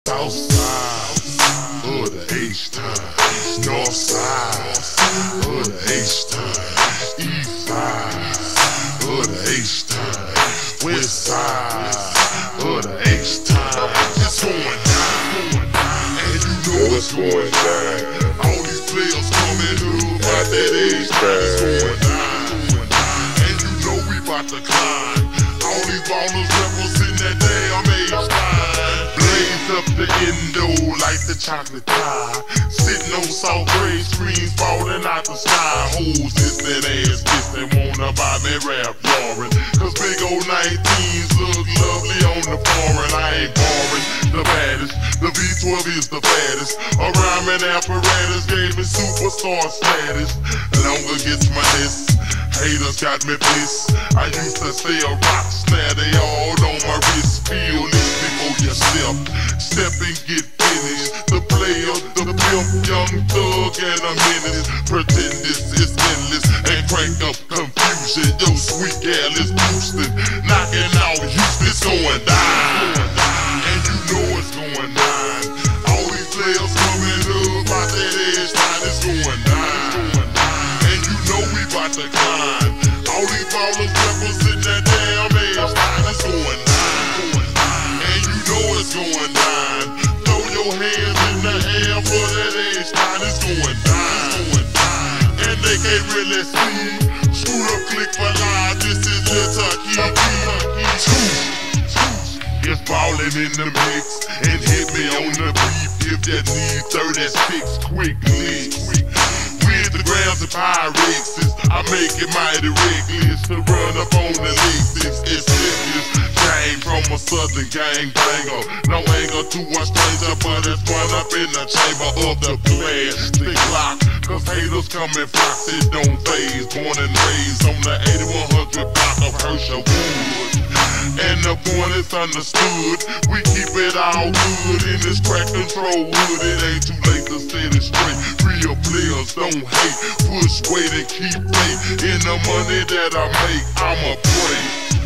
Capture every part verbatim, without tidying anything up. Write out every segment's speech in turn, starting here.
South side of the H-Town, north side of the H-Town, east side of the H-Town, west side of the H-Town. It's going down, and you know it's going down. All these players coming up out that H-Town. It's going down, and you know we bout to climb. All these ballers representing that damn H-Town. Blaze up the endo like the chocolate pie. Sitting on soft gray screens falling out the sky. Hoes this that ass kiss, they wanna buy me rap yarn. Cause big old nineteens look lovely on the foreign. I ain't boring, the baddest. The V twelve is the fattest. A rhyming apparatus gave me superstar status. Longer gets my list. Haters got me pissed. I used to say a rock snare, they all on my wrist. Feel this before you step. Step and get finished. The player, the pimp, young thug, and a menace. Pretend this is endless and crank up confusion. Yo, sweet gal is boosting, knocking out Houston. It's going down, and you know it's going down. All these players coming up out that edge line. It's going down, and you know we bout to climb. All these ballers represent that damn edge line. It's going down, and you know it's going down. Throw your hands in the air for that edge line. It's going down, and they can't really see. Screw up, click for live. This is Little Keke. It's ballin' in the mix, and hit me on the beat if you need thirty-six quick licks. With the grams and Pyrexes, I make it mighty reckless to run up on the Lexus. It's serious, came from a southern gang banger. No anger to a stranger, but it's run up in the chamber of the plastic lock. Cause haters come and flock, it don't phase. Born and raised on the eighty-one hundred block of Herschelwood. And the point is understood, we keep it all good in this crack control hood. It ain't too late to set it straight. Real players don't hate, push weight and keep faith. In the money that I make, I'ma pray.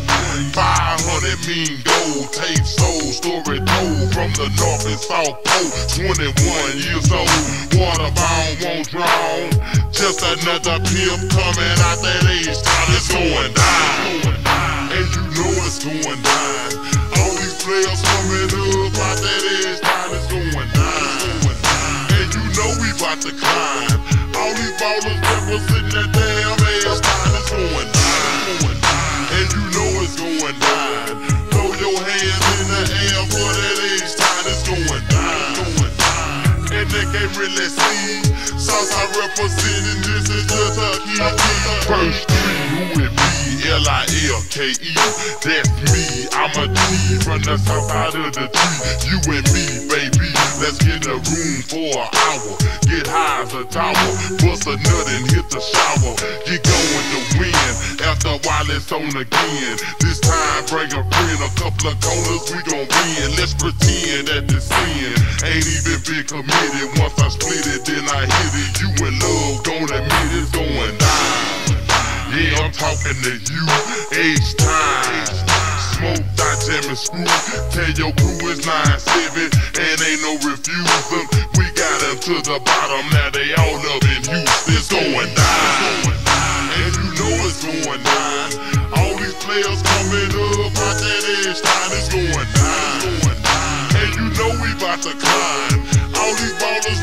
Five hundred mean gold, tape sold, story told from the north and south pole. Twenty-one years old, waterbound won't drown. Just another pimp coming out that H-Town. It's going down, and you know it's going down. All these players coming up out that H-Town. It's going down, and you know we bout to climb. All these ballers representing that damn H-Town. It's going down, and you know it's going down. Throw your hands in the air for that H-Town. It's going down, and they can't really see. Southside representing, this is just a Keke. First three, who it be? L I L K E, that's me. I'm a G from the south side of the tree. You and me, baby, let's get in a room for an hour. Get high as a tower, bust a nut and hit the shower. Get going to win, after a while it's on again. This time bring a friend, a couple of corners, we gon' win. Let's pretend that the sin ain't even been committed. Once I split it, then I hit it. You in love, don't admit it's going down. Yeah, I'm talking to you, H-Time. Smoke, dot, jam, and screw. Tell your crew it's nine seven, and ain't no refusing. We got them to the bottom, now they all up in Houston. It's going down, and you know it's going down. All these players coming up out that H-Town. It's going down, and you know we bout to climb. All these ballers